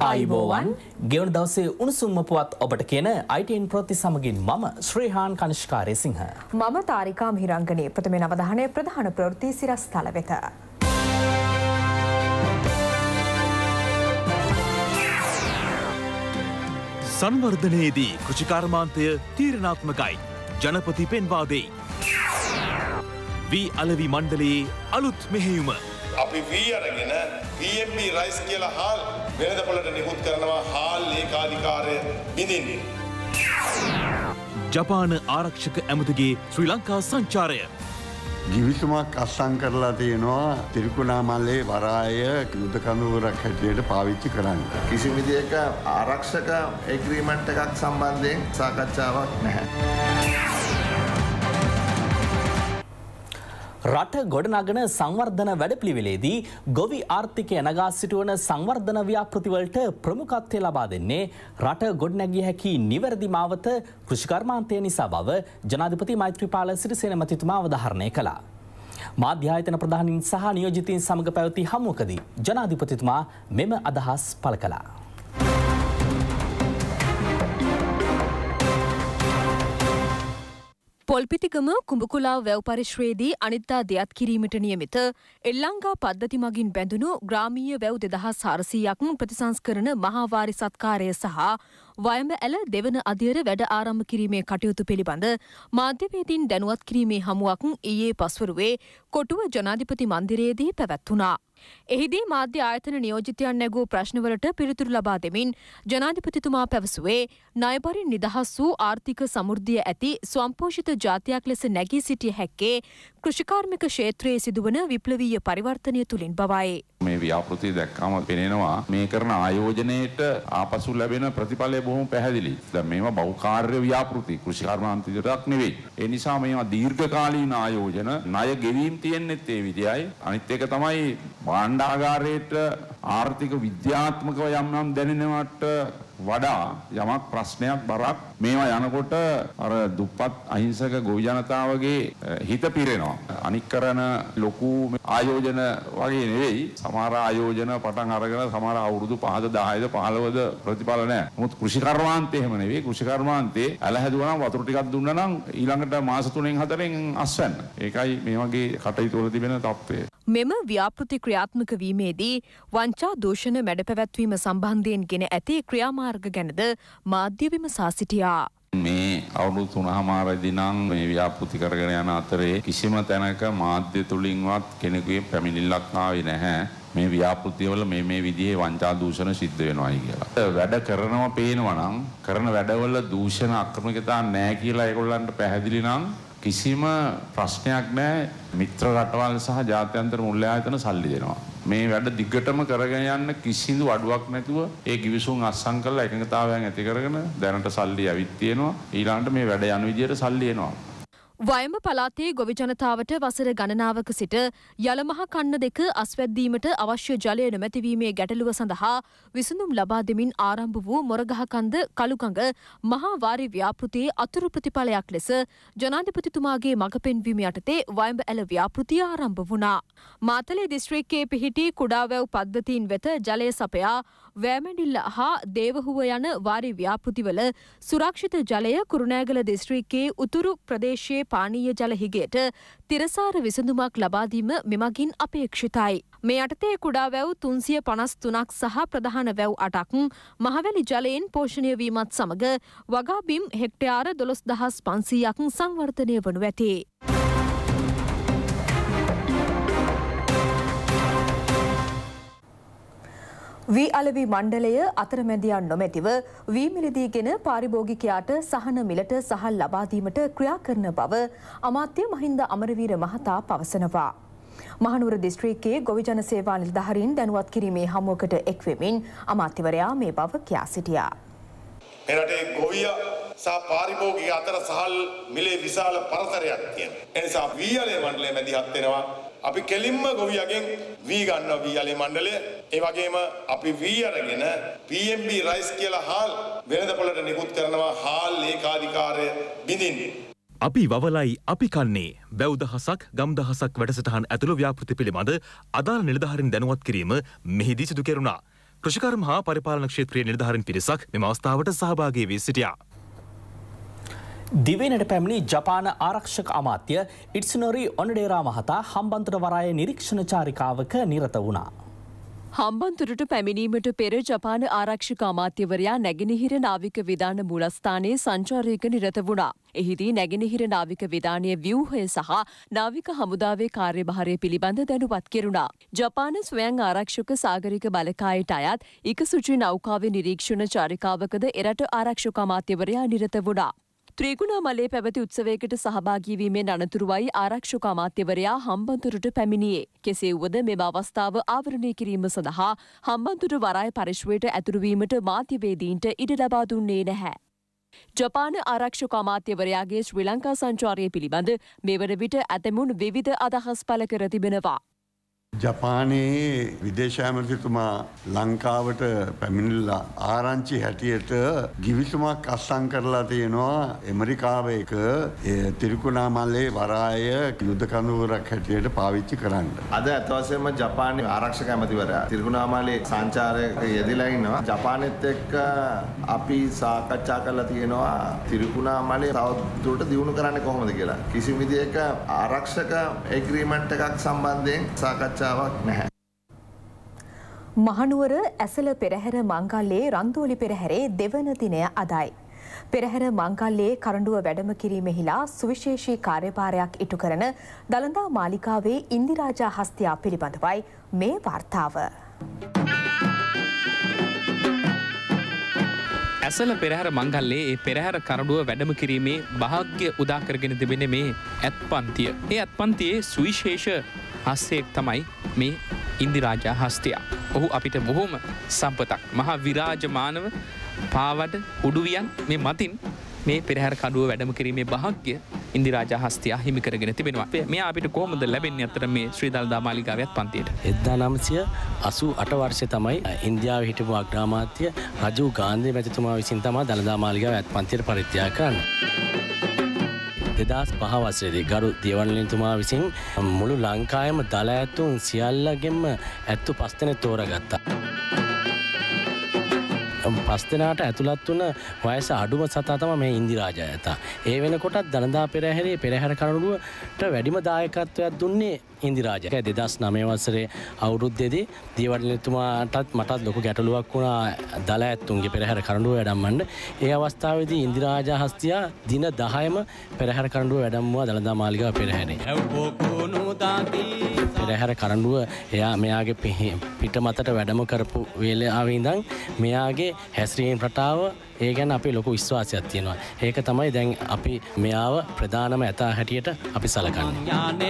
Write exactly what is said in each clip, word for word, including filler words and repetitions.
ආයිබෝවන් ගෙවන දවසේ උණුසුම්ම පුවත් ඔබට කියන I T N ප්‍රවෘත්ති සමගින් මම ශ්‍රීහාන් කනිෂ්කාරේ සිංහ. මම තාරිකා මිහිරංගනී. ප්‍රථමයෙන් අවධානය ප්‍රධාන ප්‍රවෘත්ති සිරස්තල වෙත. සංවර්ධනයේදී කෘෂිකර්මාන්තය තීරණාත්මකයි. ජනපති පෙන්වා දෙයි. වී අලෙවි මණ්ඩලයේ අලුත් මෙහෙයුම. අපි වී අරගෙන P M B රයිස් කියලා හාල් වෙළඳපොළට නිකුත් කරනවා හාල් ඒකාධිකාරය බිඳින්න. ජපාන ආරක්ෂක ඇමතිගේ ශ්‍රී ලංකා සංචාරය. ගිවිසුමක් අත්සන් කරලා තියෙනවා තිරිකුණාමල්ලේ වරාය යුද කඳවුරක් හැටියට පාවිච්චි කරන්න. කිසිම විදියක ආරක්ෂක එග්‍රීමන්ට් එකක් සම්බන්ධයෙන් සාකච්ඡාවක් නැහැ. රට ගොඩනගන සංවර්ධන වැඩපිළිවෙලේදී ගොවි ආර්ථිකය නගා සිටුවන සංවර්ධන ව්‍යාපෘතිවලට ප්‍රමුඛත්වය ලබා දෙන්නේ රට ගොඩනැගිය හැකි නිවැරදි මාවත කෘෂිකර්මාන්තය නිසා බව ජනාධිපති මෛත්‍රීපාල සිරිසේන මැතිතුමා අවධාරණය කළා. මාධ්‍ය ආයතන ප්‍රධානීන් සහ නියෝජිතයින් සමග පැවති හමුවකදී ජනාධිපතිතුමා මෙම අදහස් පළ කළා. පොල්පිටිගම කුඹකුලාව වැව් පරිශ්‍රයේදී අනිද්දා දෙයත් කිරීමට නියමිත එල්ලංගා පද්ධති මගින් බැඳුණු ග්‍රාමීය වැව් දෙදහස් හාරසීයක් ප්‍රතිසංස්කරණ මහාවාරි සත්කාරය සහ වයඹ ඇල දෙවන අධියර වැඩ ආරම්භ කිරීමේ කටයුතු පිළිබඳ මාධ්‍යවේදීන් දැනුවත් කිරීමේ හමුවක් ඊයේ පස්වරුවේ කොටුව ජනාධිපති මන්දිරයේදී පැවැත්වුණා. එහිදී මාධ්‍ය ආයතන නියෝජිතයන් නැගූ ප්‍රශ්නවලට පිළිතුරු ලබා දෙමින් ජනාධිපතිතුමා පැවසුවේ ණයබරින් නිදහස් වූ ආර්ථික සමෘද්ධිය ඇති ස්වම්පෝෂිත ජාතියක් ලෙස නැගී සිටිය හැක්කේ කෘෂිකාර්මික ක්ෂේත්‍රයේ සිදුවන විප්ලවීය පරිවර්තනය තුළින් බවයි. මේ ව්‍යාපෘතිය දැක්කම පෙනෙනවා මේ කරන ආයෝජනයේට ආපසු ලැබෙන ප්‍රතිඵලය බොහොම පැහැදිලි. දැන් මේවා බහුකාර්ය ව්‍යාපෘති කෘෂිකර්මාන්තයටක් නෙවෙයි. ඒ නිසා මේවා දීර්ඝකාලීන ආයෝජන ණය ගෙවීම් තියෙන්නෙත් ඒ විදියයි. අනිත් එක තමයි භාණ්ඩාගාරයට ආර්ථික විද්‍යාත්මකව යම් යම් දැනෙනවට වඩා යමක් ප්‍රශ්නයක් බරක් මේවා යනකොට අර දුප්පත් අහිංසක ගොවි ජනතාවගේ හිත පිරෙනවා. අනික් කරන ලොකු ආයෝජන වගේ නෙවෙයි. සමහර ආයෝජන පටන් අරගෙන සමහර අවුරුදු පහද දහයද පහළොවද ප්‍රතිඵල නැහැ. නමුත් කෘෂිකර්මාන්තේ එහෙම නෙවෙයි. කෘෂිකර්මාන්තේ ඇල හැදුවා නම් වතුර ටිකක් දුන්නා නම් ඊළඟට මාස තුනෙන් හතරෙන් අස්වැන්න. ඒකයි මේ වගේ කටයුතු වල තිබෙන තත්ත්වය. මෙම ව්‍යාපෘති ක්‍රියාත්මක වීමේදී වංචා දූෂණ මැඩ පැවැත්වීම සම්බන්ධයෙන් ගෙන ඇති ක්‍රියාමාර්ග ගැනද මාධ්‍ය විමසා සිටියා. මේ අවුරුදු තුනමාරදී නම් මේ ව්‍යාපෘති කරගෙන යන අතරේ කිසිම තැනක මාධ්‍ය තුලින්වත් කෙනෙකුගේ පැමිණිල්ලක් ආවේ නැහැ. මේ ව්‍යාපෘතිවල මේ මේ විදිහේ වංචා දූෂණ සිද්ධ වෙනවායි කියලා. වැඩ කරනවා පේනවා නම් කරන වැඩවල දූෂණ අක්‍රමිකතා නැහැ කියලා ඒගොල්ලන්ට පැහැදිලි නම් කිසිම ප්‍රශ්නයක් නැහැ. මිත්‍ර රටවල් සහ ජාත්‍යන්තර මුල්‍ය ආයතන සල්ලි දෙනවා. මේ වැඩ දිගටම කරගෙන යන්න කිසිදු අඩුවක් නැතුව ඒ කිවිසුම් අත්සන් කරලා එකඟතාවයන් ඇති කරගෙන දැනට සල්ලි ඇවිත් තියෙනවා. ඊළඟට මේ වැඩ යන විදියට සල්ලි එනවා. වයඹ පළාතේ ගොවි ජනතාවට වසර ගණනාවක සිට යලමහ කන්න දෙක අස්වැද්දීමට අවශ්‍ය ජලය නොමැතිවීමේ ගැටලුව සඳහා විසඳුම් ලබා දෙමින් ආරම්භ වූ මොරගහකන්ද කළුගඟ මහා වාරි ව්‍යාපෘතියේ අතුරු ප්‍රතිඵලයක් ලෙස ජනාධිපතිතුමාගේ මඟ පෙන්වීම යටතේ වයඹ ඇල ව්‍යාපෘතිය ආරම්භ වුණා. මාතලේ දිස්ත්‍රික්කයේ පිහිටි කුඩාවැව් පද්ධතීන් වෙත ජලය සපයා වෑමැඩිල්ල හා දේවහුව යන වාරි ව්‍යාපෘතිවල සුරක්ෂිත ජලය කුරුණෑගල දිස්ත්‍රික්කයේ උතුරු ප්‍රදේශයේ පානීය ජල හිගයට තිරසාර විසඳුමක් ලබා දීම මෙමගින් අපේක්ෂිතයි. මේ යටතේ කුඩා වැව් තුන්සිය පනස් තුනක් සහ ප්‍රධාන වැව් අටක් මහවැලි ජලයෙන් පෝෂණය වීමත් සමග වගාබිම් හෙක්ටයාර දොළොස් දහස් පන්සීයක් සංවර්ධනය වනු ඇති. වී අලෙවි මණ්ඩලය අතරමැදියන් නොමැතිව වී මිලදීගෙන පාරිභෝගිකයාට සහන මිලට සහල් ලබා දීමට ක්‍රියා කරන බව අමාත්‍ය මහින්ද අමරවීර මහතා පවසනවා. මහනුවර දිස්ත්‍රික්කයේ ගොවි ජන සේවා නිලධාරීන් දැනුවත් කිරීමේ හමුවකට එක්වෙමින් අමාත්‍යවරයා මේ බව කියා සිටියා. මේ රටේ ගොවියා සහ පාරිභෝගික අතර සහල් මිලේ විශාල පරතරයක් තියෙනවා. ඒ නිසා වී අලෙවි මණ්ඩලය මැදිහත් වෙනවා. අපි කෙලින්ම ගොවියගෙන් වී ගන්නවා වී අලෙවි මණ්ඩලය. ඒ වගේම අපි වී අරගෙන P M B රයිස් කියලා හාල් වෙළඳපොළට නිකුත් කරනවා හාල් ඒකාධිකාරය බිඳින්න. අපි වවලයි අපි කන්නේ වැව් දහසක් ගම් දහසක් වැඩසටහන් ඇතුළු ව්‍යාපෘති පිළිබඳ අදාළ නිලධාරීන් දැනුවත් කිරීම මෙහිදී සිදු කෙරුණා. කෘෂිකර්ම හා පරිපාලන ක්ෂේත්‍රයේ නිලධාරීන් පිරිසක් මෙම අවස්ථාවට සහභාගී වී සිටියා. දිවයිනට පැමිණි ජපාන ආරක්ෂක අමාත්‍ය ඉට්සුනොරි ඔනඩේරා මහතා හම්බන්තොට වරාය නිරීක්ෂණ චාරිකාවක නිරත වුණා. හම්බන්තොටට පැමිණීමට පෙර ජපාන ආරක්ෂක අමාත්‍යවරයා නැගෙනහිර නාවික විධාන මූලස්ථානයේ සංචාරයක නිරත වුණා. එහිදී නැගෙනහිර නාවික විධානයේ ව්‍යූහය සහ නාවික හමුදාවේ කාර්යභාරය පිළිබඳ දැනුවත් කෙරුණා. ජපාන ස්වයං ආරක්ෂක සාගරික බලකායට අයත් ඉකසුචි නෞකාවේ නිරීක්ෂණ චාරිකාවකද එරට ආරක්ෂක අමාත්‍යවරයා නිරත වුණා. ත්‍රිකුණාමලේ පැවති උත්සවයකට සහභාගී වීමෙන් අනතුරුවයි ආරක්ෂක අමාත්‍යවරයා හම්බන්තොටට පැමිණියේ. කෙසේ වුවද මෙම අවස්ථාව ආවරණය කිරීම සඳහා හම්බන්තොට වරාය පරිශ්‍රයට ඇතුළු වීමට මාධ්‍යවේදීන්ට ඉඩ ලබා දුන්නේ නැහැ. ජපාන ආරක්ෂක අමාත්‍යවරයාගේ ශ්‍රී ලංකා සංචාරය පිළිබඳ මෙවර විට ඇතැමුන් විවිධ අදහස් පළ කර තිබෙනවා. ජපානයේ විදේශ ඇමතිතුමා ලංකාවට පැමිණිලා ආරංචි හැටියට ගිවිසුමක් අත්සන් කරලා තියෙනවා ඇමරිකාවේක තිරිකුණාමලේ වරාය යුද කඳවුරක් හැටියට පාවිච්චි කරන්න. අද අත වශයෙන්ම ජපානයේ ආරක්ෂක ඇමතිවරයා තිරිකුණාමලේ සංචාරයක යෙදලා ඉන්නවා. ජපානෙත් එක්ක අපි සාකච්ඡා කරලා තියෙනවා තිරිකුණාමලේ තවදුරට දියුණු කරන්නේ කොහොමද කියලා. කිසිම විදිහක ආරක්ෂක එග්‍රීමන්ට් එකක් සම්බන්ධයෙන් සාකච්ඡා මහනුවර ඇසල පෙරහැර මංගල්‍යයේ රන්දෝලි පෙරහැරේ දෙවන දිනය අදයි. පෙරහැර මංගල්‍යයේ කරඬුව වැඩම කිරීමෙහිලා සුවිශේෂී කාර්යභාරයක් ඉටු කරන දළදා මාලිගාවේ ඉන්දිරාජා හස්තියා පිළිබඳවයි මේ වාර්තාව. ඇසල පෙරහැර මංගල්‍යයේ ඒ පෙරහැර කරඬුව වැඩම කිරීමේ භාග්‍ය උදා කරගෙන තිබෙන්නේ මේ ඇත්පන්තිය. ඒ ඇත්පන්තියේ සුවිශේෂ හස්තයෙක් තමයි මේ ඉන්දිරාජා හස්තියා. ඔහු අපිට බොහෝම සම්පතක්. මහා විරාජමානව පාවඩ උඩුවියන් මේ මතින් මේ පෙරහැර කඩුව වැඩම කිරීමේ භාග්‍ය ඉන්දිරාජා හස්තියා හිමි කරගෙන තිබෙනවා. මෙයා අපිට කොහොමද ලැබෙන්නේ අතර මේ ශ්‍රී දළදා මාලිගාවේ අත්පන්තියට? එක්දාස් නවසිය අසූ අට වර්ෂයේ තමයි ඉන්දියාවේ හිටපු අග්‍රාමාත්‍ය රජීව් ගාන්ධි මැතිතුමා විසින් තමයි දළදා මාලිගාවේ අත්පන්තියට පරිත්‍යාග කරන්නේ. දෙදහස් පහ වසරේදී ගරු දේවනලින්තුමා විසින් මුළු ලංකාවේම දල ඇතුන් සියල්ලගෙන්ම ඇත්තු පස් දෙනෙක් තෝරාගත්තා. පස් දෙනාට ඇතුළත් වුණ වයස අඩුම සතා තමයි මේ ඉන්දිරාජා ඇතා. ඒ වෙනකොටත් දළදා පෙරහැරේ පෙරහැර කරඬුවට වැඩිම දායකත්වයක් දුන්නේ ඉන්දිරාජා. දෙදහස් නවය වසරේ අවුරුද්දේදී දේවනලින්තුමාටත් මටත් ලොකු ගැටලුවක් වුණා දල ඇතුන්ගේ පෙරහැර කරඬුව වැඩමවන්න. ඒ අවස්ථාවේදී ඉන්දිරාජා හස්තියා දින දහයම පෙරහැර කරඬුව වැඩමුවා දළදා මාලිගාව පෙරහැරේ. පෙරහැර කරඬුව එයා මෙයාගේ පිට මතට වැඩම කරපු වේලාවේ ඉඳන් මෙයාගේ හැසිරීම් රටාව ඒ ගැන අපේ ලොකු විශ්වාසයක් තියෙනවා. ඒක තමයි දැන් අපි මෙයාව ප්‍රධානම ඇතා හැටියට අපි සලකන්නේ.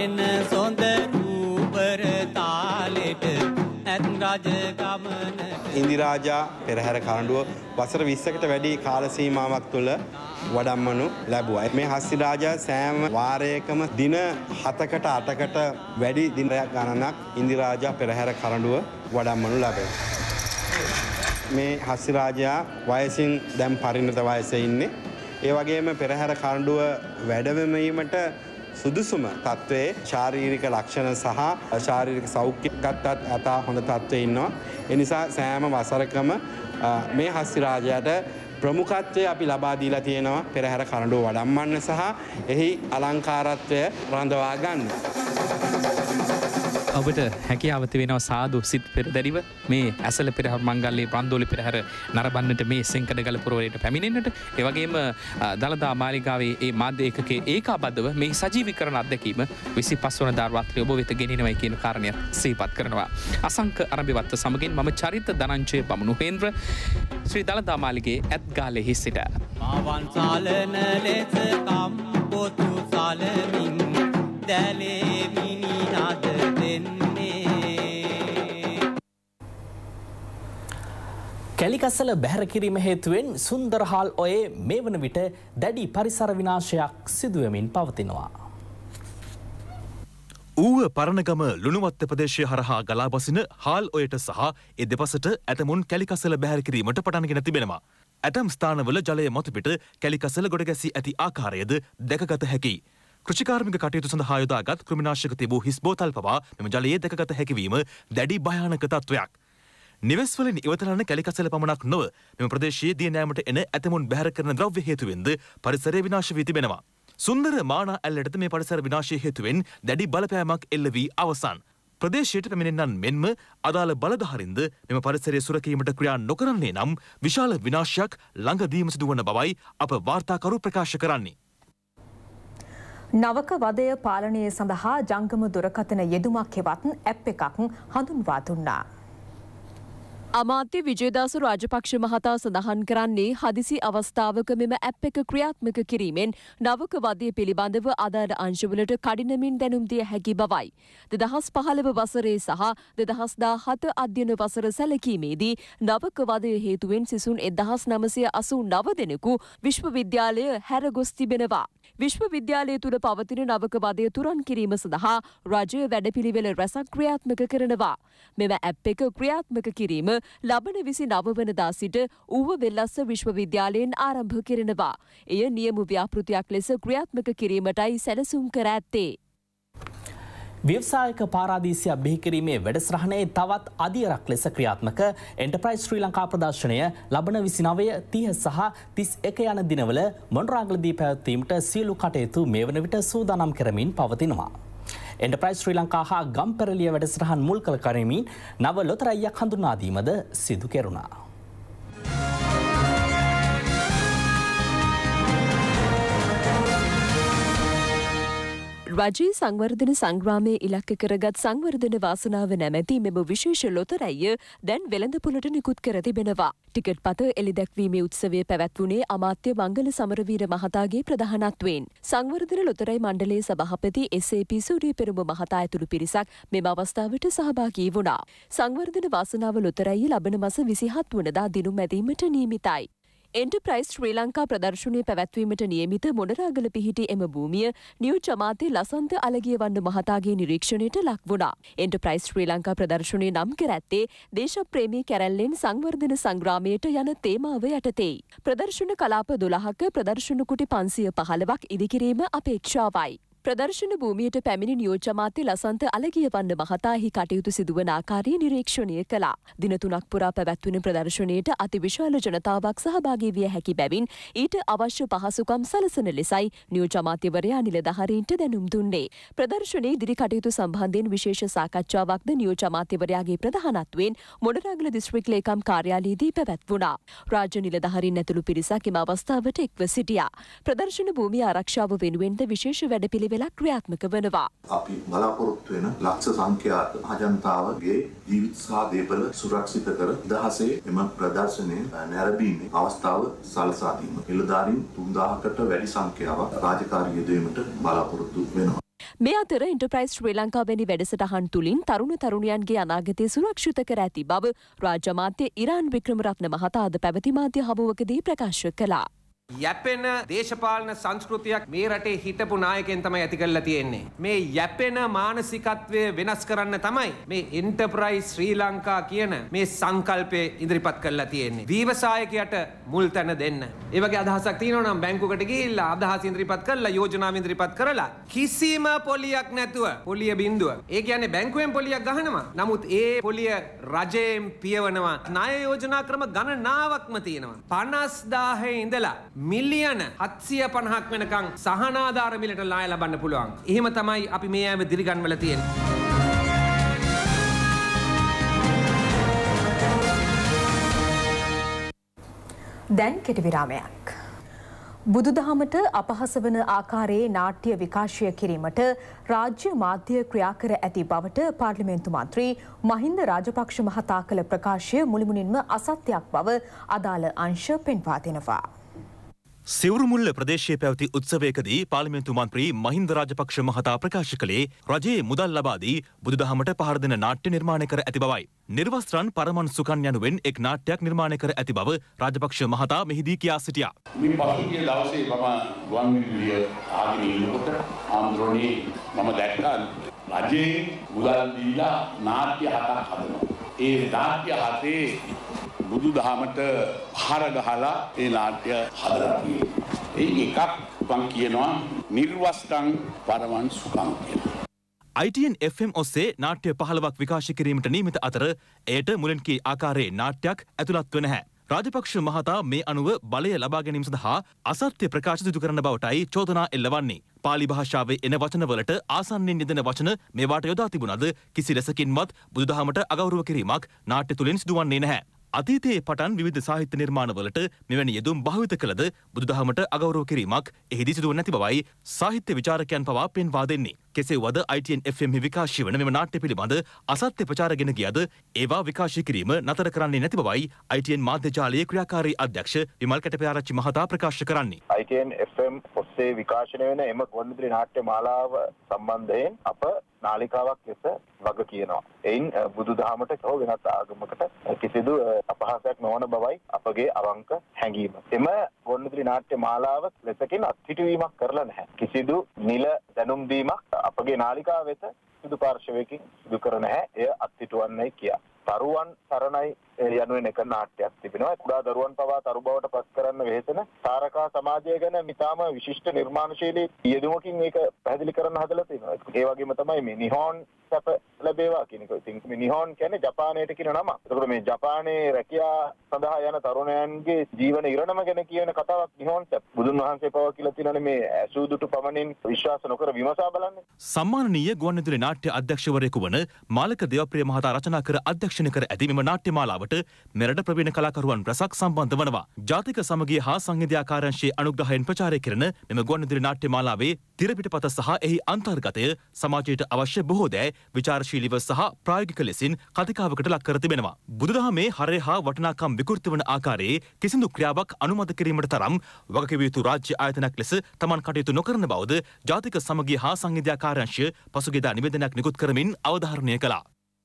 ඉන්දිරාජා පෙරහැර කරඬුව වසර විස්සකට වැඩි කාල සීමාවක් තුළ වඩම්මනු ලැබුවා. මේ හස්තිරාජා සෑම වාරයකම දින හතකට අටකට වැඩි දිනයක් ගණනක් ඉන්දිරාජා පෙරහැර කරඬුව වඩම්මනු ලැබෙනවා. මේ හස්තිරාජයා වයසින් දැන් පරිණත වයසේ ඉන්නේ. ඒ වගේම පෙරහැර කරඬුව වැඩමවීමට සුදුසුම තත්ත්වයේ ශාරීරික ලක්ෂණ සහ ශාරීරික සෞඛ්‍ය ගත්තත් අතා හොඳ තත්ත්වයේ ඉන්නවා. ඒ නිසා සෑම වසරකම මේ හස්තිරාජයාට ප්‍රමුඛත්වය අපි ලබා දීලා තියෙනවා පෙරහැර කරඬුව වඩම්මන්න සහ එහි අලංකාරත්වය රඳවා ගන්න. ඔබට හැකියාව තිබෙනවා සාදු සිත් පෙරදැරිව මේ ඇසල පෙරහැර මංගල්‍යයේ රන්දෝලි පෙරහැර නරඹන්නට මේ සෙන්කඩගල පුරවරයට පැමිණෙන්නට ඒ වගේම දළදා මාලිගාවේ ඒ මාධ්‍ය ඒකකයේ ඒකාබද්ධව මේ සජීවීකරණ අත්දැකීම විසිපස් වන රාත්‍රියේ ඔබ වෙත ගෙනෙනවයි කියන කාරණය සිහිපත් කරනවා. අසංක අරඹිවත්ත සමගින් මම චරිත ධනංජය බමුණුහේන්ද්‍ර ශ්‍රී දළදා මාලිගයේ ඇත්ගාලෙහි සිට මාවන් සාලන ලෙස කම්පොතු සාලමින් දැලේ මිනිනාද කැලිකසල බැහැර කිරීම හේතුවෙන් සුන්දරහාල් ඔයේ මේ වන විට දැඩි පරිසර විනාශයක් සිදුවමින් පවතිනවා. ඌව පරණගම ලුණුවත්ත ප්‍රදේශය හරහා ගලා බසින හාල් ඔයට සහ ඒ දෙපසට ඇතමුන් කැලිකසල බැහැර කිරීමට පටන්ගෙන තිබෙනවා. ඇතම් ස්ථානවල ජලය මතුපිට කැලිකසල ගොඩ ගැසී ඇති ආකාරයද දැකගත හැකියි. කෘෂිකාර්මික කටයුතු සඳහා යොදාගත් කෘමිනාශක තිබූ හිස් බෝතල් පවා මෙම ජලයේ දැකගත හැකිවීම දැඩි භයානක තත්ත්වයක්. නිවෙස් වලින් ඉවතලන කැලිකසල පමණක් නොව මෙම ප්‍රදේශයේ දිය නෑමට එන ඇතමුන් බැහැර කරන ද්‍රව්‍ය හේතුවෙන්ද පරිසරය විනාශ වී තිබෙනවා. සුන්දර මානා ඇල්ලටද මේ පරිසර විනාශය හේතුවෙන් දැඩි බලපෑමක් එල්ල වී අවසන්. ප්‍රදේශයට පැමිණෙන්නන් මෙන්ම අදාළ බලධාරින්ද මෙම පරිසරය සුරකීමට ක්‍රියා නොකරන්නේ නම් විශාල විනාශයක් ළඟදීම සිදුවන බවයි අප වාර්තාකරු ප්‍රකාශ කරන්නේ. නවක වදය පාලනය සඳහා ජංගම දුරකථන යෙදුමක් හෙවත් ඇප් එකක් හඳුන්වා දුන්නා. අමාත්‍ය විජේදාස රාජපක්ෂ මහතා සඳහන් කරන්නේ හදිසි අවස්ථාවක මෙම ඇප් එක ක්‍රියාත්මක කිරීමෙන් නවක වදය පිළිබඳව අදාළ අංශවලට කඩිනමින් දැනුම් දිය හැකි බවයි. දෙදහස් පහළව වසරේ සහ දෙදහස් දාහත අධ්‍යයන වසර සැලකීමේදී නවක වදය හේතුවෙන් සිසුන් එදහස් නවසිය අසූ නව දෙනෙකු විශ්වවිද්‍යාලය හැර ගොස් තිබෙනවා. විශ්වවිද්‍යාලය තුළ පවතින නවක වදය තුරන් කිරීම සඳහා රජය වැඩපිළිවෙල රැසක් ක්‍රියාත්මක කරනවා. මෙම ඇප් එක ක්‍රියාත්මක කිරීම ලබන විසි නව වනදා සිට ඌව වෙල්ලස්ස විශ්වවිද්‍යාලයෙන් ආරම්භ කරනවා. එය නියම ව්‍යාපෘතියක් ලෙස ක්‍රියාත්මක කිරීමටයි සැලසුම් කර ඇත්තේ. ව්‍යවසායක පාරාදීසිය බිහිකිරීමේ වැඩසටහනේ තවත් අදියරක් ලෙස ක්‍රියාත්මක එන්ටර්ප්‍රයිස් ශ්‍රී ලංකා ප්‍රදර්ශනය ලබන විසි නවය තිහ සහ තිස් එක යන දිනවල මොණරාගලදී පැවැත්වීමට සියලු කටයුතු මේ වන විට සූදානම් කරමින් පවතිනවා. එන්ටර්ප්‍රයිස් ශ්‍රී ලංකා හා ගම්පෙරළිය වැඩසටහන් මුල් කළ කරමින් නව ලොතරැයියක් හඳුන්වා දීමද සිදු කෙරුණා. රජයේ සංවර්ධන සංග්‍රාමයේ ඉලක්ක කරගත් සංවර්ධන වාසනාව නැමැති මෙම විශේෂ ලොතරැයිය දැන් වෙළඳපොළට නිකුත් කර තිබෙනවා. ටිකට් පත එළිදැක්වීමේ උත්සවය පැවැත්වුණේ අමාත්‍ය මංගල සමරවීර මහතාගේ ප්‍රධානත්වයෙන්. සංවර්ධන ලොතරැයි මණ්ඩලයේ සභාපති එස් ඒ පී සූරිය පෙරමුණ මහතා ඇතුළු පිරිසක් මෙම අවස්ථාවට සහභාගී වුණා. සංවර්ධන වාසනාව ලොතරැයිය ලබන මස විසිහත් වනදා දිනුම් මැදීමට නියමිතයි. එන්ටර්ප්‍රයිස් ශ්‍රී ලංකා ප්‍රදර්ශනය පැවැත්වීමට නියමිත මොණරාගල පිහිටි එම භූමිය නියුජ් අමාත්‍ය ලසන්ත අලගියවන්න මහතාගේ නිරීක්ෂණයට ලක් වුණා. එන්ටර්ප්‍රයිස් ශ්‍රී ලංකා ප්‍රදර්ශනය නම් කර ඇත්තේ දේශප්‍රේමී කැරැල්ලෙන් සංවර්ධන සංග්‍රාමයට යන තේමාව යටතේ. ප්‍රදර්ශන කලාප දොළහක ප්‍රදර්ශන කුටි පන්සිය පහළවක් ඉදිකිරීම අපේක්ෂාවයි. ප්‍රදර්ශන භූමියට පැමිණි නියෝජ්‍ය අමාත්‍ය ලසන්ත අලගියවන්න මහතා එහි කටයුතු සිදුවන ආකාරය නිරීක්ෂණය කළා. දින තුනක් පුරා පැවැත්වෙන ප්‍රදර්ශනයට අතිවිශාල ජනතාවක් සහභාගී විය හැකි බැවින් ඊට අවශ්‍ය පහසුකම් සලසන ලෙසයි නියෝජ්‍ය අමාත්‍යවරයා නිලධාරීන්ට දැනුම් දුන්නේ. ප්‍රදර්ශනයේ ඉදිරි කටයුතු සම්බන්ධයෙන් විශේෂ සාකච්ඡාවක්ද නියෝජ්‍ය අමාත්‍යවරයාගේ ප්‍රධානත්වයෙන් මොණරාගල දිස්ත්‍රික් ලේකම් කාර්යාලයේදී පැවැත්වුණා. රාජ්‍ය නිලධාරීන් ඇතුළු පිරිසක් එම අවස්ථාවට එක්ව සිටියා. ප්‍රදර්ශන භූමිය ආරක්ෂාව වෙනුවෙන්ද විශේෂ වැඩපිළිවෙල වෙලක් ක්‍රියාත්මක වෙනවා. අපි බලාපොරොත්තු වෙන ලක්ෂ සංඛ්‍යාත අජන්තාවගේ ජීවිත සහ දේපල සුරක්ෂිත කර දහසේ එම ප්‍රදර්ශනය නැරඹීමේ අවස්ථාව සලසා දීම. නිලධාරීන් තුන්දාහකට වැඩි සංඛ්‍යාවක් රාජකාරී යෙදවීමට බලාපොරොත්තු වෙනවා. මේ අතර එන්ටර්ප්‍රයිස් ශ්‍රී ලංකා වැනි වැඩසටහන් තුළින් තරුණ තරුණියන්ගේ අනාගතය සුරක්ෂිත කර ඇති බව රාජ්‍ය අමාත්‍ය ඉරාන් වික්‍රමරත්න මහතා අද පැවති මාධ්‍ය හමුවකදී ප්‍රකාශ කළා. යැපෙන දේශපාලන සංස්කෘතියක් මේ රටේ හිටපු නායකයන් තමයි ඇති කරලා තියෙන්නේ. මේ යැපෙන මානසිකත්වය වෙනස් කරන්න තමයි මේ එන්ටර්ප්‍රයිස් ශ්‍රී ලංකා කියන මේ සංකල්පය ඉදිරිපත් කරලා තියෙන්නේ. ව්‍යවසායකයට මුල් තැන දෙන්න. ඒ වගේ අදහසක් තියෙනවා නම් බැංකුවකට ගිහිල්ලා අදහස් ඉදිරිපත් කරලා යෝජනා ඉදිරිපත් කරලා කිසිම පොලියක් නැතුව පොලිය බිඳුව. ඒ කියන්නේ බැංකුවෙන් පොලියක් ගහනවා. නමුත් ඒ පොලිය රජයෙන් පියවනවා. ණය යෝජනා ක්‍රම ගණනාවක්ම තියෙනවා. පනස් දාහේ ඉඳලා මිලියන හත්සිය පනහක් වෙනකං සහනාධාර මිලට ණය ලබන්න පුළුවන්. එහෙම තමයි අපි මේ ඇව දිරිගන්වල තියෙන්නේ. දැන් කෙටි විරාමයක්. බුදුදහමට අපහාස වන ආකාරයේ නාට්‍ය විකාශය කිරීමට රාජ්‍ය මාධ්‍ය ක්‍රියා කර ඇති බවට පාර්ලිමේන්තු මන්ත්‍රී මහින්ද රාජපක්ෂ මහතා කළ ප්‍රකාශය මුළුමනින්ම අසත්‍යයක් බව අදාළ අංශ පෙන්වා දෙනවා. සිවුරුමුල්ල ප්‍රදේශයේ පැවති උත්සවයකදී පාර්ලිමේන්තු මන්ත්‍රී මහින්ද රාජපක්ෂ මහතා ප්‍රකාශ කළේ රජයේ මුදල් ලබා දී බුදුදහමට පහර දෙන නාට්‍ය නිර්මාණය කර ඇති බවයි. නිර්වස්ත්‍රන් පරමන් සුකන් යනුවෙන් එක් නාට්‍යයක් නිර්මාණය කර ඇති බව රාජපක්ෂ මහතා මෙහිදී කියා සිටියා. මේ පසුගිය දවසේ මම ගුවන් විදුලිය ආගෙන ඉන්නකොට ආන්දරෝණී මම දැක්කා රජයේ මුදල් දීලා නාට්‍ය හතක් හදනවා. ඒ නාට්‍ය හතේ බුදු දහමට පහර ගහලා ඒ නාට්‍ය හදලා තියෙනවා. ඒ එකක් මම කියනවා නිර්වස්ත්‍රං පරමං සුඛං කියලා. I T N F M ඔස්සේ නාට්‍ය පහළොවක් විකාශය කිරීමට නියමිත අතර එයට මුලින් කී ආකාරයේ නාට්‍යයක් ඇතුළත් වන නැහැ. රාජපක්ෂ මහතා මේ අනුව බලය ලබා ගැනීම සඳහා අසත්‍ය ප්‍රකාශ සිදු කරන බවටයි චෝදනා එල්ලවන්නේ. පාලි භාෂාවේ එන වචනවලට ආසන්නෙන් යෙදෙන වචන මේවාට යොදා තිබුණද කිසි ලෙසකින්වත් බුදුදහමට අගෞරව කිරීමක් නාට්‍ය තුලින් සිදුවන්නේ නැහැ. අතීතයේ පටන් විවිධ සාහිත්‍ය නිර්මාණවලට මෙවැනි යෙදුම් භාවිත කළද බුදුදහමට අගෞරව කිරීමක් එහිදී සිදුව නැති බවයි සාහිත්‍ය විචාරකයන් පවා පෙන්වා දෙන්නේ. කෙසේ වුවද I T N F M විකාශය වන මෙම නාට්‍ය පිළිබඳ අසත්‍ය ප්‍රචාරගෙන ගියද ඒවා විකාශය කිරීම නතර කරන්නේ නැති බවයි I T N මාධ්‍ය ජාලයේ ක්‍රියාකාරී අධ්‍යක්ෂ විමල් කැටපයාරච්චි මහතා ප්‍රකාශ කරන්නේ. I T N F M ඔස්සේ විකාශනය වෙන එම ගුවන්විදුලි නාට්‍ය මාලාව සම්බන්ධයෙන් අප නාලිකාවක් ලෙස වග කියනවා. එයින් බුදුදහමට හෝ වෙනත් ආගමකට කිසිදු අපහාසයක් නොවන බවයි අපගේ අවංක හැඟීම. එම ගුවන්විදුලි නාට්‍ය මාලාව ලෙසකින් අත්හිටුවීමක් කරලා නැහැ. කිසිදු නිල දැනුම් දීමක් අපගේ නාලිකාව වෙත සිදු පාර්ශවයකින් සිදු කර නැහැ. එය අත්හිටුවන්නයි කියා. තරුවන් සරණයි යනුවෙන් එක නාට්‍යයක් තිබෙනවා. කුඩා දරුවන් පවා තරු බවට පත් කරන්න වෙහෙසෙන තාරකා සමාජය ගැන මිතාම විශිෂ්ට නිර්මාණශීලී යෙදුමකින් මේක පැහැදිලි කරන්න හදලා තියෙනවා. ඒ වගේම තමයි මේ නිහෝන් සැප ලැබේවා කියන එක. ඉතින් මේ නිහෝන් කියන්නේ ජපානයට කියන නම. ඒකට මේ ජපානයේ රැකියා සඳහා යන තරුණයන්ගේ ජීවන ඉරණම ගැන කියන කතාවක් නිහෝන් සැප. බුදුන් වහන්සේ පවා කියලා තියෙනනේ මේ ඇසූදුටු පමණින් විශ්වාස නොකර විමසා බලන්න. සම්මානනීය ගුවන්විදුලි නාට්‍ය අධ්‍යක්ෂවරයෙකු වන මාලක දේවප්‍රිය මහතා රචනා කර අධ්‍යක්ෂණය කර ඇති මෙම නාට්‍ය මාලාවට මෙරට ප්‍රවීණ කලාකරුවන් රැසක් සම්බන්ධ වනවා. ජාතික සමගිය හා සංහිඳියා කාර්යාංශයේ අනුග්‍රහයෙන් ප්‍රචාරය කරන මෙම ගුවන්විදුලි නාට්‍ය මාලාවේ තිරපිටපත සහ එහි අන්තර්ගතය සමාජයට අවශ්‍ය බොහෝ දෑ විචාරශීලීව සහ ප්‍රායෝගික ලෙසින් කතිකාවකට ලක් කර තිබෙනවා. බුදුදහමේ හරය හා වටිනාකම් විකෘති වන ආකාරයේ කිසිදු ක්‍රියාවක් අනුමත කිරීමට තරම් වගකිව යුතු රාජ්‍ය ආයතනයක් ලෙස තමන් කටයුතු නොකරන බවද ජාතික සමගිය හා සංහිඳියා කාර්යාංශය පසුගියදා නිවේදනයක් නිකුත් කරමින් අවධාරණය කළා.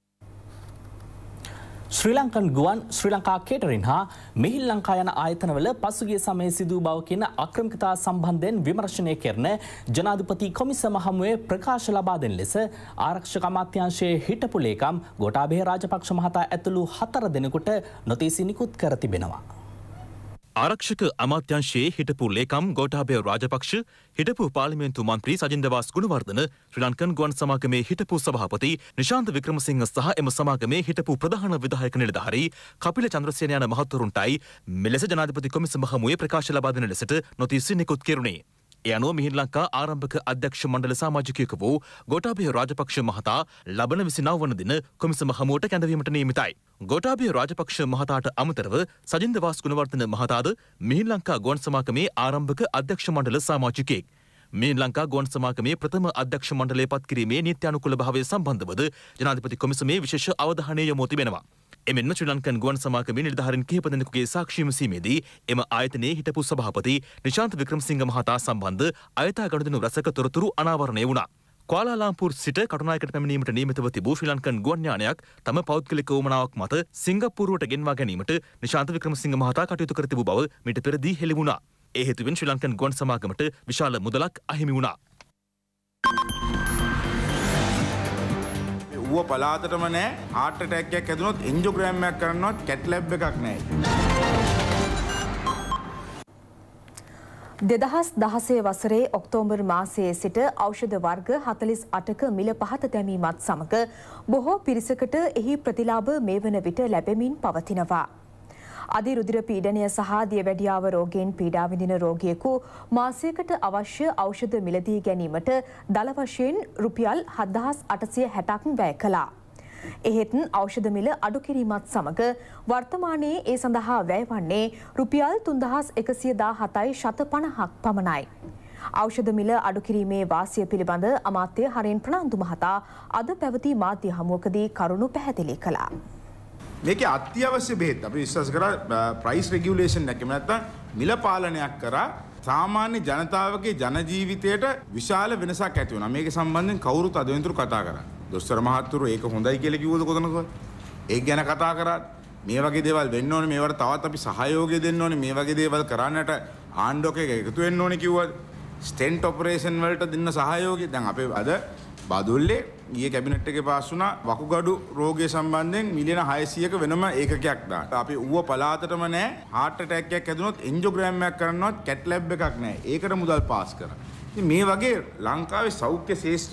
ශ්‍රී ලංකන් ගුවන් ශ්‍රී ලංකා කේටරින් හා මිහිල් ලංකා යන ආයතනවල පසුගිය සමයේ සිදු බව කියන අක්‍රමිකතා සම්බන්ධයෙන් විමර්ශනය කරන ජනාධිපති කොමිසම හමුවේ ප්‍රකාශ ලබා දෙන ලෙස ආරක්ෂක අමාත්‍යාංශයේ හිටපු ලේකම් ගෝඨාභය රාජපක්ෂ මහතා ඇතුළු හතර දෙනෙකුට නොතීසි නිකුත් කර තිබෙනවා. ආරක්ෂක අමාත්‍යංශයේ හිටපු ලේකම් ගෝඨාභය රාජපක්ෂ, හිටපු පාර්ලිමේන්තු මන්ත්‍රී සජින්දවාස් ගුණවර්ධන, ශ්‍රී ලංකන් ගුවන් සමාගමේ හිටපු සභාපති නිශාන්ත වික්‍රමසිංහ සහ එම සමාගමේ හිටපු ප්‍රධාන විධායක නිලධාරී කපිල චන්ද්‍රසේන යන මහත්වරුන්ටයි මෙලෙස ජනාධිපති කොමිසම හමුවේ ප්‍රකාශ ලබා දෙන ලෙසට නොතීසි නිකුත් කෙරුණේ. ඒ අනුව මිහින් ලංකා ආරම්භක අධ්‍යක්ෂ මණ්ඩල සමාජිකයෙකු වූ ගෝඨාභය රාජපක්ෂ මහතා ලබන විසිනව වන දින කොමිසම හමුවට කැඳවීමට නියමිතයි. ගෝඨාභය රාජපක්ෂ මහතාට අමතරව සජින්දවාස් ගුණවර්ධන මහතාද මිහින් ලංකා ගුවන් සමාගමේ ආරම්භක අධ්‍යක්ෂ මණ්ඩල සමාජිකයෙක්. මිහින් ලංකා ගුවන් සමාගමේ ප්‍රථම අධ්‍යක්ෂ මණ්ඩලය පත් කිරීමේ නීත්‍යානුකූල භාවය සම්බන්ධවද ජනාධිපති කොමිසමේ විශේෂ අවධානය යොමු තිබෙනවා. එමෙන්ම ශ්‍රී ලංකන් ගුවන් සමාගමේ නිලධාරීන් කිහිප දෙනෙකුගේ සාක්ෂි විමසීමේදී එම ආයතනයේ හිටපු සභාපති නිශාන්ත වික්‍රමසිංහ මහතා සම්බන්ධ අයථා ගනුදෙනු රැසක තොරතුරු අනාවරණය වුණා. කුවාලාලම්පූර් සිට කටුනායකට පැමිණීමට නියමිතව තිබූ ශ්‍රී ලංකන් ගුවන් යානයක් තම පෞද්ගලික උවමනාවක් මත සිංගප්පූරුවට ගෙන්වා ගැනීමට නිශාන්ත වික්‍රමසිංහ මහතා කටයුතු කර තිබූ බව මීට පෙරදී හෙළි වුණා. ඒ හේතුවෙන් ශ්‍රී ලංකන් ගුවන් සමාගමට විශාල මුදලක් අහිමි වුණා. ඌව පලාතටම නෑ හાર્ට් ඇටැක් එකක් ඇදුනොත් එන්ජියෝග්‍රෑම් එකක් කරනවත් කැට් ලැබ් එකක් නෑ. දෙදහස් දහසේ වසරේ ඔක්තෝබර් මාසයේ සිට ඖෂධ වර්ග හතළිස් අටක මිල පහත දැමීමත් සමග බොහෝ පිරිසකට එහි ප්‍රතිලාභ මේ වන විට ලැබෙමින් පවතිනවා. අධිරුධිර පීඩනය සහ දියවැඩියාව රෝගයෙන් පීඩා විඳින රෝගියෙකු මාසයකට අවශ්‍ය ඖෂධ මිලදී ගැනීමට දල වශයෙන් රුපියල් හත්දහස් අටසිය හැටක් වැය කළා. එහෙත් ඖෂධ මිල අඩු කිරීමත් සමග වර්තමානයේ ඒ සඳහා වැය වන්නේ රුපියල් තුන්දහස් එකසිය දාහතයි ශත පනහක් පමණයි. ඖෂධ මිල අඩු කිරීමේ වාසිය පිළිබඳ අමාත්‍ය හරින් ප්‍රනාන්දු මහතා අද පැවති මාධ්‍ය හමුවකදී කරුණු පැහැදිලි කළා. මේකේ අත්‍යවශ්‍ය බෙහෙත් අපි විශ්වාස කරා ප්‍රයිස් රෙගියුලේෂන් එකක් නැත්නම් මිල පාලනයක් කරා සාමාන්‍ය ජනතාවගේ ජන ජීවිතයට විශාල වෙනසක් ඇති වුණා. මේක සම්බන්ධයෙන් කවුරුත් අද වෙනතුරු කතා කරා. දොස්තර මහත්තුරු ඒක හොඳයි කියලා කිව්වද කොතනකවත්? ඒක ගැන කතා කරා. මේ වගේ දේවල් වෙන්න ඕනේ, මේවට තවත් අපි සහයෝගය දෙන්න ඕනේ, මේ වගේ දේවල් කරන්නට ආණ්ඩුවක එකතු වෙන්න ඕනේ කිව්වද? ස්ටෙන්ට් ඔපරේෂන් වලට දෙන්න සහයෝගය දැන් අපේ අද බදුල්ලේ ඊයේ කැබිනට් එකේ පාස් වුණා වකුගඩු රෝගය සම්බන්ධයෙන් මිලියන හයසියක වෙනම ඒකකයක් දාන්න. අපි ඌව පලාතටම නෑ හાર્ට් ඇටැක් එකක් ඇදුනොත් එන්ජියෝග්‍රෑම් එකක් කරනවත් කැට් ලැබ් එකක් නෑ. ඒකට මුදල් පාස් කරා. ඉතින් මේ වගේ ලංකාවේ සෞඛ්‍ය ශාස්ත්‍රයේ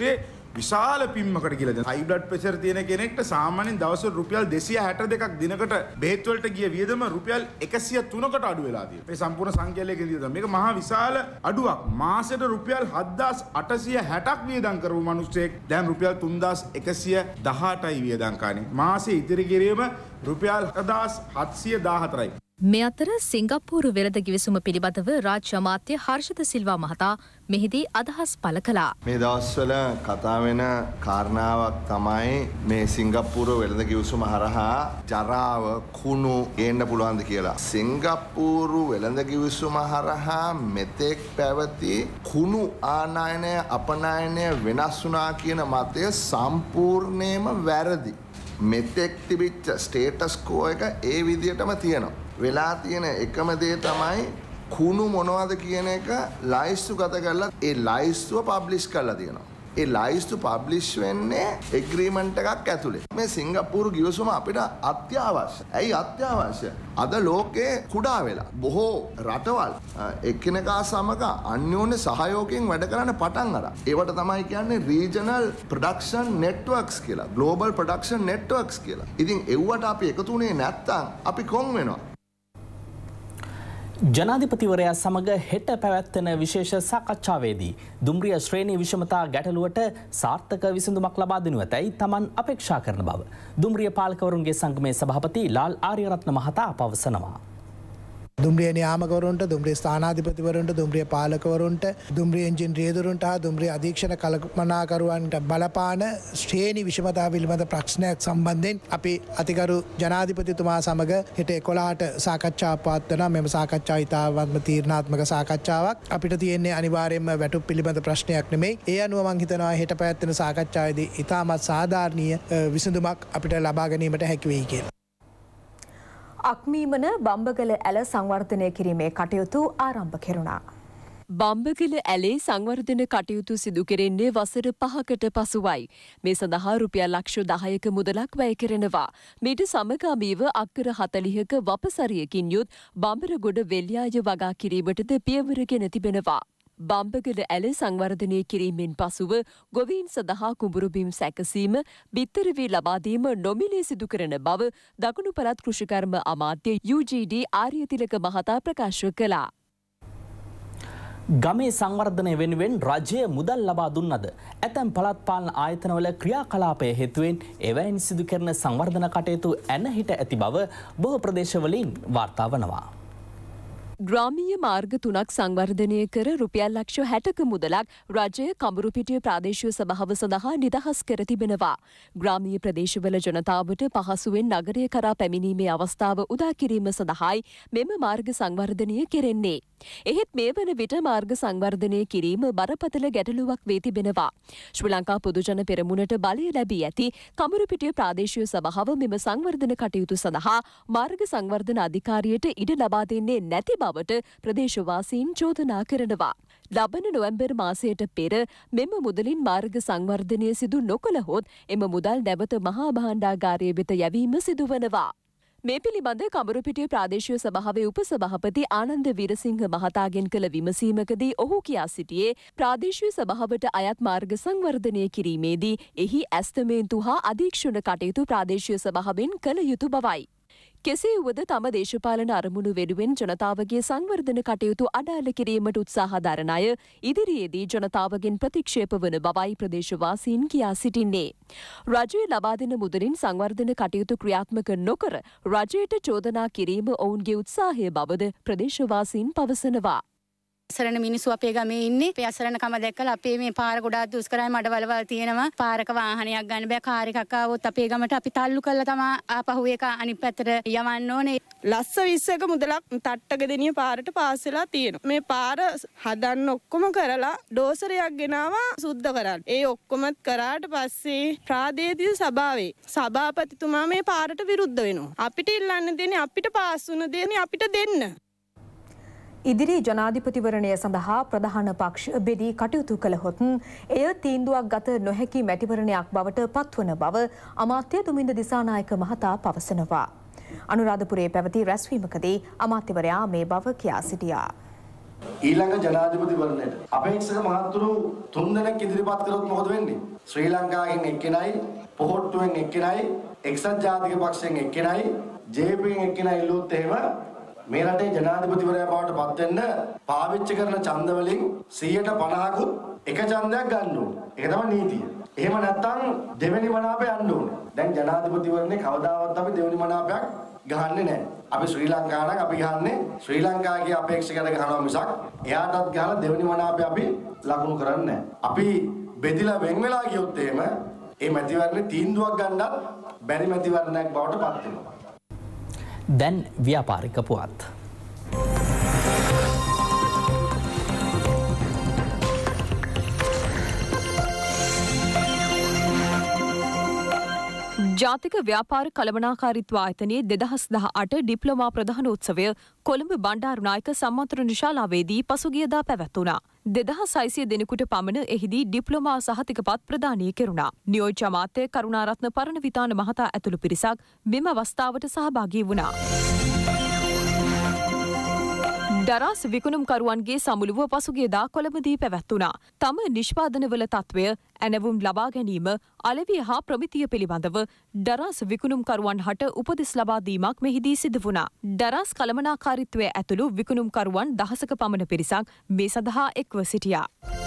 විශාල පිම්මකට කියලා දෙනවා. හයි බ්ලඩ් ප්‍රෙෂර් තියෙන කෙනෙක්ට සාමාන්‍යයෙන් දවසට රුපියල් දෙසිය හැට දෙකක් දිනකට බෙහෙත් වලට ගිය වියදම රුපියල් එකසිය තුනකට අඩු වෙලා තියෙනවා. මේ සම්පූර්ණ සංඛ්‍යාලයකින් දියදම. මේක මහා විශාල අඩුවක්. මාසෙට රුපියල් හත්දාස් අටසිය හැටක් වියදම් කරපු මිනිස්සෙක් දැන් රුපියල් තුන්දාස් එකසිය දහඅටයි වියදම් කරන්නේ. මාසෙ ඉතිරි කිරීම රුපියල් හතදාස් හත්සිය දාහතරයි. මේ අතර සිංගප්පූරු වෙළඳ කිවිසුම පිළිබඳව රාජ්‍ය අමාත්‍ය හර්ෂද සිල්වා මහතා මෙහිදී අදහස් පළ කළා. මේ දවස්වල කතා වෙන කාරණාවක් තමයි මේ සිංගප්පූරු වෙළඳ කිවිසුම හරහා ජරාව කුණු ගේන්න පුළුවන්ද කියලා. සිංගප්පූරු වෙළඳ කිවිසුම හරහා මෙතෙක් පැවති කුණු ආනයනය අපනයනය වෙනස් වුණා කියන මතය සම්පූර්ණයෙන්ම වැරදි. මෙතෙක් තිබිච්ච ස්ටේටස් කෝ එක ඒ විදිහටම තියෙනවා. වෙලා තියෙන එකම දේ තමයි කුණු මොනවද කියන එක ලයිස්තුගත කරලා ඒ ලයිස්තුව පබ්ලිෂ් කරලා තියෙනවා. ඒ ලයිස්තු පබ්ලිෂ් වෙන්නේ එග්‍රීමන්ට් එකක් ඇතුලේ. මේ සිංගප්පූරු ගිවිසුම අපිට අත්‍යවශ්‍යයි. ඇයි අත්‍යවශ්‍ය? අද ලෝකේ කුඩා වෙලා බොහෝ රටවල් එකිනෙකා සමග අන්‍යෝන්‍ය සහයෝගයෙන් වැඩ කරන්න පටන් අරන්. ඒවට තමයි කියන්නේ රීජනල් ප්‍රොඩක්ෂන් නෙට්වර්ක්ස් කියලා. ග්ලෝබල් ප්‍රොඩක්ෂන් නෙට්වර්ක්ස් කියලා. ඉතින් එව්වට අපි එකතු වුණේ නැත්තම් අපි කොන් වෙනවා. ජනාධිපතිවරයා සමග හෙට පැවැත්වෙන විශේෂ සාකච්ඡාවේදී දුම්රිය ශ්‍රේණී විෂමතා ගැටලුවට සාර්ථක විසඳුමක් ලබා දෙනු ඇතැයි තමන් අපේක්ෂා කරන බව දුම්රිය පාලකවරුන්ගේ සංගමේ සභාපති ලාල් ආරියරත්න මහතා පවසනවා. දුම්රිය නියාමකවරුන්ට, දුම්රිය ස්ථානාධිපතිවරුන්ට, දුම්රිය පාලකවරුන්ට, දුම්රිය එන්ජින් රියදුරුන්ට හා දුම්රිය අධීක්ෂණ කළමනාකරුවන්ට බලපාන ශ්‍රේණි විෂමතා පිළිබඳ ප්‍රශ්නයක් සම්බන්ධයෙන් අපි අතිගරු ජනාධිපතිතුමා සමග හෙට එකොළහට සාකච්ඡා පවත්වනවා. මෙම සාකච්ඡාව ඉතාමත්ම තීරණාත්මක සාකච්ඡාවක්. අපිට තියෙන්නේ අනිවාර්යයෙන්ම වැටුප් පිළිබඳ ප්‍රශ්නයක් නෙමෙයි. ඒ අනුව මම හිතනවා හෙට පැවැත්වෙන සාකච්ඡාවේදී ඉතාමත් සාධාරණීය විසඳුමක් අපිට ලබා ගැනීමට හැකි වෙයි කියලා. අක්මීමන බම්බගල ඇල සංවර්ධනය කිරීමේ කටයුතු ආරම්භ කෙරුණා. බම්බගල ඇලේ සංවර්ධන කටයුතු සිදු කෙරෙන්නේ වසර පහකට පසුවයි. මේ සඳහා රුපියල් ලක්ෂ දහයක මුදලක් වැය කරනවා. මීට සමගාමීව අක්කර හතළිහක වපසරියකින් යුත් බඹරගොඩ වෙල්යාය වගා කිරීමටද පියවරගෙන තිබෙනවා. බම්බගල ඇල සංවර්ධනය කිරීමෙන් පසුව ගොවීන් සඳහා කුඹුරුබිම් සැකසීම බිත්තර වී ලබාදීම නොමිලේ සිදු කරන බව දකුණු පළාත් කෘෂිකර්ම අමාත්‍ය යූ ජී ඩී ආර්යතිලක මහතා ප්‍රකාශ කළා. ගමේ සංවර්ධනය වෙනුවෙන් රජය මුදල් ලබා දුන්නද ඇතැම් පළාත් පාලන ආයතනවල ක්‍රියාකලාපය හේතුවෙන් එවැනි සිදු කරන සංවර්ධන කටයුතු ඇන හිට ඇති බව බොහෝ ප්‍රදේශවලින් වාර්තා වනවා. ග්‍රාමීය මාර්ග තුනක් සංවර්ධනය කර රුපියල් ලක්ෂ හැටක මුදලක් රජය කඹුරුපිටිය ප්‍රාදේශීය සභාව සඳහා නිදහස් කර තිබෙනවා. ග්‍රාමීය ප්‍රදේශවල ජනතාවට පහසුවෙන් නගරය කරා පැමිණීමේ අවස්ථාව උදා කිරීම සඳහායි මෙම මාර්ග සංවර්ධනය කෙරෙන්නේ. එහෙත් මේ වන විට මාර්ග සංවර්ධනය කිරීම බරපතල ගැටලුවක් වී තිබෙනවා. ශ්‍රී ලංකා පොදුජන පෙරමුණට බලය ලැබී ඇති කඹුරුපිටිය ප්‍රාදේශීය සභාව මෙම සංවර්ධන කටයුතු සඳහා මාර්ග සංවර්ධන අධිකාරියට ඉඩ ලබා දෙන්නේ නැති බව වට ප්‍රදේශවාසීන් චෝදනා කරනවා. ලබන නොවැම්බර් මාසයට පෙර මෙම මුදලින් මාර්ග සංවර්ධනය සිදු නොකළහොත් එම මුදල් නැවත මහා භාණ්ඩාගාරය වෙත යැවීම සිදුවනවා. මේ පිළිබඳ කඹුරුපිටිය ප්‍රාදේශීය සභාවේ උපසභාපති ආනන්ද වීරසිංහ මහතාගෙන් කළ විමසීමකදී ඔහු කියා සිටියේ ප්‍රාදේශීය සභාවට අයත් මාර්ග සංවර්ධනය කිරීමේදී එහි ඇස්තමේන්තු හා අධීක්ෂණ කටයුතු ප්‍රාදේශීය සභාවෙන් කළ යුතු බවයි. කෙසේ වුවද තම දේශපාලන අරමුණු වෙනුවෙන් ජනතාවගේ සංවර්ධන කටයුතු අඩාල කිරීමට උත්සාහ දරන අය ඉදිරියේදී ජනතාවගෙන් ප්‍රතික්ෂේප වන බවයි ප්‍රදේශවාසීන් කියා සිටින්නේ. රජය ලබා දෙන මුදලින් සංවර්ධන කටයුතු ක්‍රියාත්මක නොකර රජයට චෝදනා කිරීම ඔවුන්ගේ උත්සාහය බවද ප්‍රදේශවාසීන් පවසනවා. අසරණ මිනිස්සු අපේ ගමේ ඉන්නේ. අපේ අසරණකම දැක්කලා අපේ මේ පාර ගොඩාක් දුෂ්කරයි, මඩවලවල් තියෙනවා. පාරක වාහනයක් ගන්න බෑ. කාර් එකක් ආවොත් අපේ ගමට අපි තල්ලු කරලා තමයි ආපහු ඒක අනිත් පැත්තට යවන්න ඕනේ. ලස්ස විස්සක මුදලක් තට්ටක දෙනිය පාරට පාස් වෙලා තියෙනවා. මේ පාර හදන්න ඔක්කොම කරලා ඩෝසරයක් ගෙනාවා සුද්ධ කරන්න. ඒ ඔක්කොම කරාට පස්සේ ප්‍රාදේශීය සභාවේ සභාපතිතුමා මේ පාරට විරුද්ධ වෙනවා. අපිට ඉල්ලන්න දෙන්නේ අපිට පාස් වුණ දෙන්නේ අපිට දෙන්න. ඉදිරි ජනාධිපතිවරණය සඳහා ප්‍රධාන පක්ෂ බෙදී කටයුතු කළහොත් එය තීන්දුවක් ගත නොහැකි මැතිවරණයක් බවට පත්වන බව අමාත්‍ය දුමින්ද දිසානායක මහතා පවසනවා. අනුරාධපුරයේ පැවති රැස්වීමකදී අමාත්‍යවරයා මේ බව කියා සිටියා. ඊළඟ ජනාධිපතිවරණයට අපේක්ෂක මහතුරු තුන් දෙනෙක් ඉදිරිපත් කරොත් මොකද වෙන්නේ? ශ්‍රී ලංකාවෙන් එක්කෙනයි, පොහොට්ටුවෙන් එක්කෙනයි, එක්සත් ජාතික පක්ෂයෙන් එක්කෙනයි, ජේ පී එන් එක්කෙනයි ඉල්ලුවොත් එහෙම මේ රටේ ජනාධිපතිවරයා බවට පත් වෙන්න පාවිච්චි කරන ඡන්ද වලින් සියයට පනහකුත් එක ඡන්දයක් ගන්න ඕනේ. ඒක තමයි නීතිය. එහෙම නැත්නම් දෙවෙනි මනාපය යන්න ඕනේ. දැන් ජනාධිපතිවරණේ කවදාවත් අපි දෙවෙනි මනාපයක් ගහන්නේ නැහැ. අපි ශ්‍රී ලංකාව නම් අපි ගහන්නේ ශ්‍රී ලංකාවේ අපේක්ෂකයට ගහනවා මිසක් එයාටත් ගහලා දෙවෙනි මනාපය අපි ලකුණු කරන්නේ නැහැ. අපි බෙදිලා වෙන් වෙලා ගියොත් එහෙම ඒ මැතිවරණේ තීන්දුවක් ගන්නත් බැරි මැතිවරණයක් බවට පත් වෙනවා. දැන් ව්‍යාපාරික පුවත්. ජාතික ව්‍යාපාර කළමනාකාරීත්ව ආයතනයේ දෙදහස් දහ අට ඩිප්ලෝමා ප්‍රධානෝත්සවය කොළඹ බණ්ඩාරුනායක සම්මන්ත්‍රණ ශාලාවේදී පසුගියදා පැවැත්වුණා. දෙදහස් හයසිය දෙනෙකුට පමණ එහිදී ඩිප්ලෝමා සහතිකපත් ප්‍රදානය කෙරුණා. නියෝජ්‍ය අමාත්‍ය කරුණාරත්න පරණවිතාන මහතා ඇතුළු පිරිසක් මෙම අවස්ථාවට සහභාගී වුණා. දරස් විකුණුම්කරුවන්ගේ සමුළුව පසුගියදා කොළඹදී පැවැත්වුණා. තම නිෂ්පාදනවල තත්ත්වය ඇනවුම් ලබා ගැනීම අලෙවිය හා ප්‍රමිතිය පිළිබඳව දරස් විකුණුම්කරුවන් හට උපදෙස් ලබා දීමක් මෙහිදී සිදු වුණා. දරස් කළමනාකාරීත්වය ඇතුළු විකුණුම්කරුවන් දහසක පමණ පිරිසක් මේ සඳහා එක්ව සිටියා.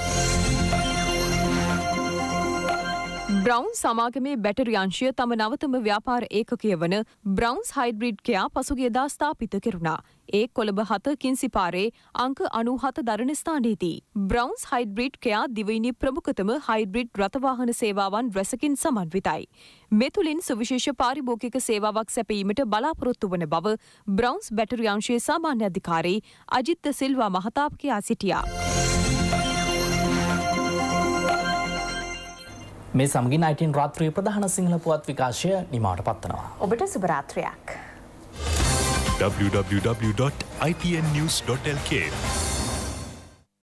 බ්‍රවුන්ස් සමාගමේ බැටරි අංශය තම නවතම ව්‍යාපාර ඒකකය වන බ්‍රවුන්ස් හයිබ්‍රිඩ් කෙයා පසුගියදා ස්ථාපිත කෙරුණා. ඒ කොළඹ හත කින්සිපාරේ අංක අනූහත දරණ ස්ථානයේදී. බ්‍රවුන්ස් හයිබ්‍රිඩ් කෙයා දිවයිනේ ප්‍රමුඛතම හයිබ්‍රිඩ් රථවාහන සේවාවන් රැසකින් සමන්විතයි. මේ තුළින් සුවිශේෂ පාරිභෝගික සේවාවක් සැපයීමට බලාපොරොත්තු වන බව බ්‍රවුන්ස් බැටරි අංශයේ සාමාන්‍ය අධිකාරී අජිත් සිල්වා මහතා කියා සිටියා. මේ සමගින් අයිටීන් රාත්‍රියේ ප්‍රධාන සිංහල පුවත් විකාශය නිමාවට පත්වනවා. ඔබට සුබ රාත්‍රියක්. w w w dot i t n news dot l k